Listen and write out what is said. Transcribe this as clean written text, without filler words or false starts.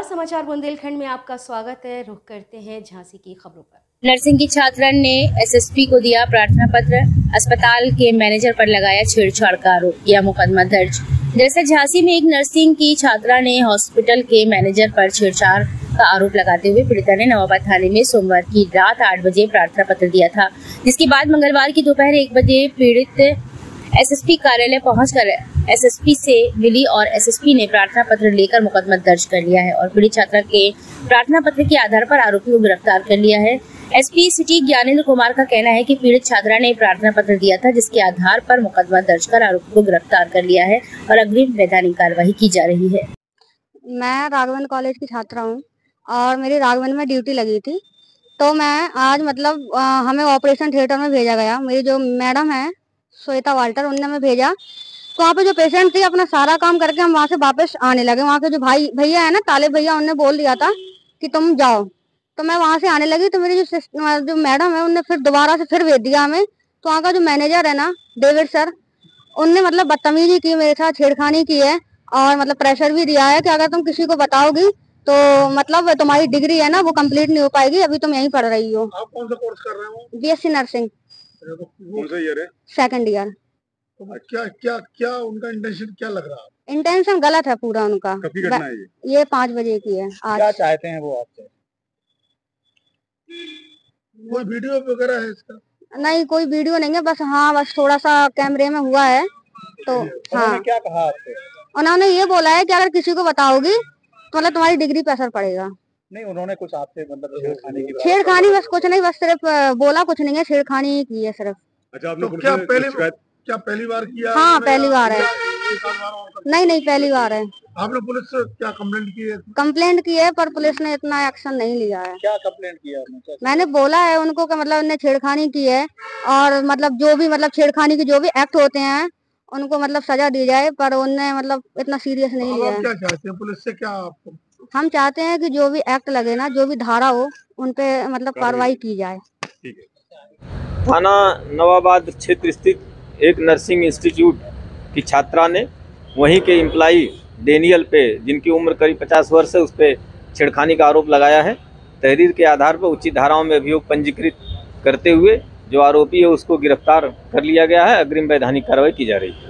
समाचार बुंदेलखंड में आपका स्वागत है। रुख करते हैं झांसी की खबरों पर। नर्सिंग की छात्रा ने एसएसपी को दिया प्रार्थना पत्र, अस्पताल के मैनेजर पर लगाया छेड़छाड़ का आरोप, किया मुकदमा दर्ज। दरअसल झांसी में एक नर्सिंग की छात्रा ने हॉस्पिटल के मैनेजर पर छेड़छाड़ का आरोप लगाते हुए पीड़िता ने नवाबाद थाने में सोमवार की रात 8 बजे प्रार्थना पत्र दिया था, जिसके बाद मंगलवार की दोपहर 1 बजे पीड़ित एसएसपी कार्यालय पहुंचकर एसएसपी से मिली और एसएसपी ने प्रार्थना पत्र लेकर मुकदमा दर्ज कर लिया है और पीड़ित छात्रा के प्रार्थना पत्र के आधार पर आरोपी को गिरफ्तार कर लिया है। एसपी सिटी ज्ञानेंद्र कुमार का कहना है कि पीड़ित छात्रा ने प्रार्थना पत्र दिया था, जिसके आधार पर मुकदमा दर्ज कर आरोपी को गिरफ्तार कर लिया है और अग्रिम वैधानिक कार्यवाही की जा रही है। मैं राघवन कॉलेज की छात्रा हूँ और मेरी राघवन में ड्यूटी लगी थी, तो मैं आज हमें ऑपरेशन थिएटर में भेजा गया। मेरी जो मैडम है श्वेता वाल्टर, उनने हमें भेजा। तो वहाँ पे जो पेशेंट थी अपना सारा काम करके हम वहाँ से वापस आने लगे। वहाँ के जो भैया है ना, तालिब भैया, उन्होंने बोल दिया था कि तुम जाओ। तो मैं वहाँ से आने लगी तो मेरी जो मैडम है उनने फिर दोबारा से फिर भेज दिया हमें। तो वहाँ का जो मैनेजर है ना, डेविड सर, उनने बदतमीजी की, मेरे साथ छेड़खानी की है और प्रेशर भी दिया है कि अगर तुम किसी को बताओगी तो तुम्हारी डिग्री है ना वो कंप्लीट नहीं हो पाएगी, अभी तुम यहीं पढ़ रही हो। आप कौन सा कोर्स कर रहे हो? BSc nursing. कौन सा ईयर है? 2nd year. क्या क्या क्या उनका इंटेंशन क्या लग रहा है? इंटेंशन गलत है पूरा उनका। कब की घटना है ये 5 बजे की है आज। क्या चाहते हैं वो आपसे? कोई वीडियो वगैरह है इसका? नहीं, कोई वीडियो नहीं है, बस थोड़ा सा कैमरे में हुआ है। तो हाँ, क्या कहा आपसे? उन्होंने ये बोला है कि अगर किसी को बताओगी तो तुम्हारी डिग्री पे असर पड़ेगा। नहीं, उन्होंने कुछ आपसे छेड़खानी बस कुछ नहीं, बस सिर्फ बोला, कुछ नहीं है, छेड़खानी की है सिर्फ। अच्छा, आपने क्या पहली बार किया? हाँ, पहली बार है। नहीं, पहली बार है। आपने पुलिस से क्या कंप्लेंट की है? कंप्लेंट की है, पर पुलिस ने इतना एक्शन नहीं लिया है। क्या कंप्लेंट किया आपने? मैंने बोला है उनको कि उन्होंने छेड़खानी की है और जो भी छेड़खानी के जो भी एक्ट होते हैं उनको सजा दी जाए, पर उनने इतना सीरियस नहीं लिया है। क्या चाहते हैं पुलिस से? क्या आपको? हम चाहते हैं कि जो भी एक्ट लगे ना, जो भी धारा हो, उन पे कार्रवाई की जाए। ठीक है। थाना नवाबाद क्षेत्र स्थित एक नर्सिंग इंस्टीट्यूट की छात्रा ने वहीं के एम्प्लाई डेनियल पे, जिनकी उम्र करीब 50 वर्ष है, उस पर छेड़खानी का आरोप लगाया है। तहरीर के आधार पर उचित धाराओं में अभियोग पंजीकृत करते हुए जो आरोपी है उसको गिरफ्तार कर लिया गया है। अग्रिम वैधानिक कार्रवाई की जा रही है।